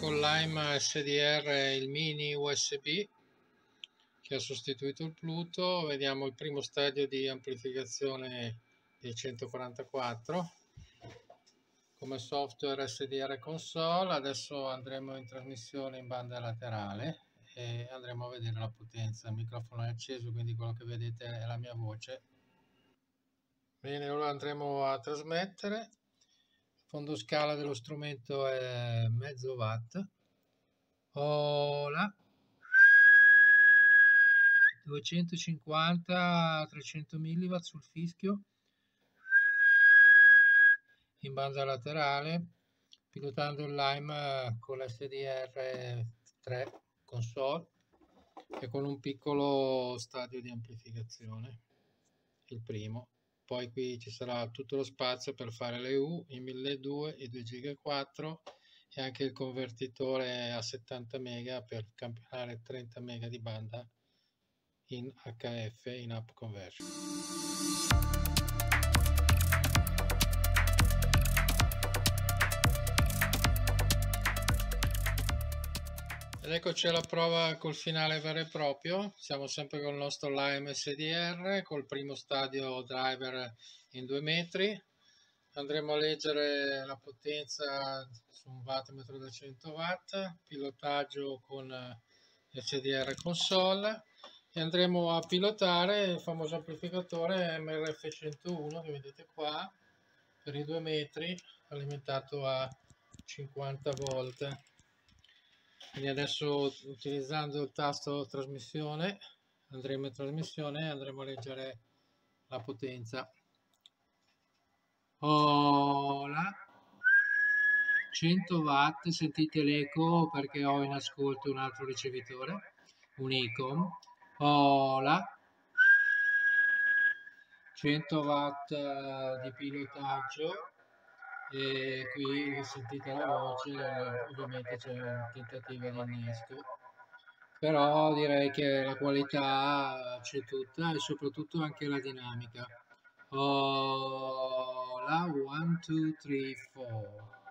con Lime SDR il mini USB che ha sostituito il Pluto. Vediamo il primo stadio di amplificazione dei 144 come software SDR console. Adesso andremo in trasmissione in banda laterale e andremo a vedere la potenza. Il microfono è acceso, quindi quello che vedete è la mia voce. Bene, ora andremo a trasmettere. Il fondo scala dello strumento è mezzo watt. Hola. 250-300 mW sul fischio in banda laterale, pilotando il Lime con l'SDR3 console e con un piccolo stadio di amplificazione, il primo. Poi qui ci sarà tutto lo spazio per fare le U, i 1200, i 2,4 GHz e anche il convertitore a 70 MB per campionare 30 MB di banda in HF, in up conversion. Ed eccoci alla prova col finale vero e proprio. Siamo sempre con il nostro Lime SDR col primo stadio driver in 2 metri. Andremo a leggere la potenza su un wattmetro da 100 watt, pilotaggio con SDR console, e andremo a pilotare il famoso amplificatore MRF101 che vedete qua per i 2 metri, alimentato a 50 volt. Quindi adesso, utilizzando il tasto trasmissione, andremo in trasmissione e andremo a leggere la potenza. Hola, 100 watt, sentite l'eco perché ho in ascolto un altro ricevitore, un Ecom. Hola, 100 watt di pilotaggio, e qui sentite la voce, ovviamente c'è un tentativo di innesto, però direi che la qualità c'è tutta e soprattutto anche la dinamica. Hola, 1, 2, 3, 4.